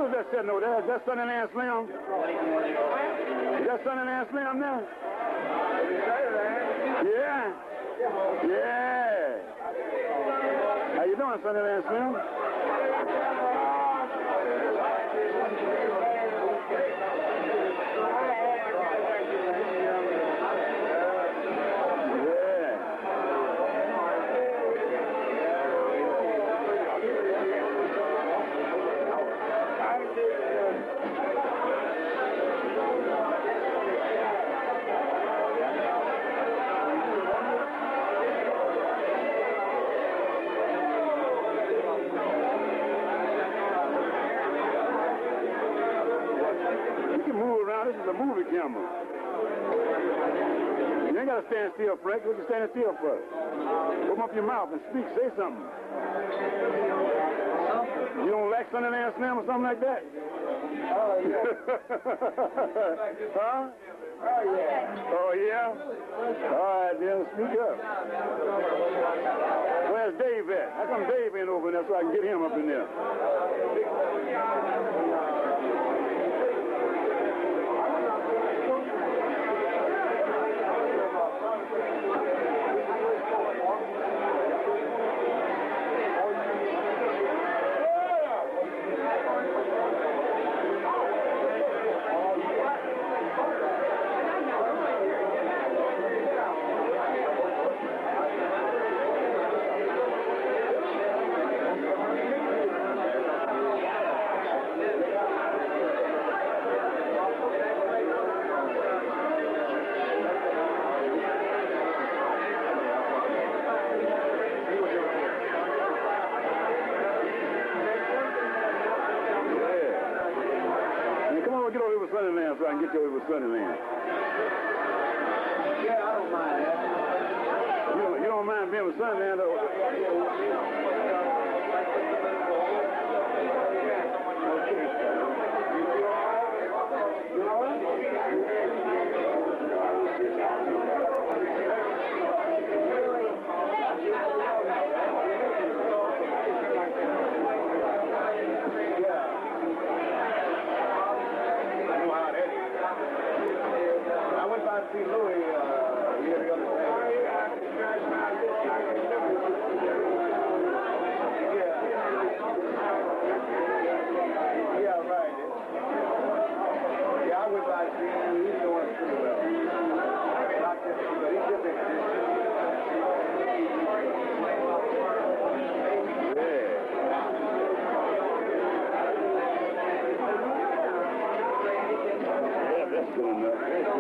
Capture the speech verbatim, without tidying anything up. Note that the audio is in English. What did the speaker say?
Who's that sitting over there? Is that Sonny Land Slim? Is that Sonny Land Slim now? Yeah. Yeah. How you doing, Sonny Land Slim? This is a movie camera. You ain't got to stand still, Frank. What you standing still for? Open up your mouth and speak. Say something. You don't like Sonny Land Slim or something like that? Oh, yeah. Huh? Oh, yeah. Oh, yeah? All right, then. Speak up. Where's Dave at? How come Dave ain't over there so I can get him up in there? Sonny Land so I can get you over with Sonny Land. Yeah, I don't mind that. You don't, you don't mind being with Sonny Land, though? See Louis, uh, here the other day. Yeah. Yeah, right. Yeah, I went by to see him. He's doing pretty well. Not just, but he's just yeah, that's good enough. That's good.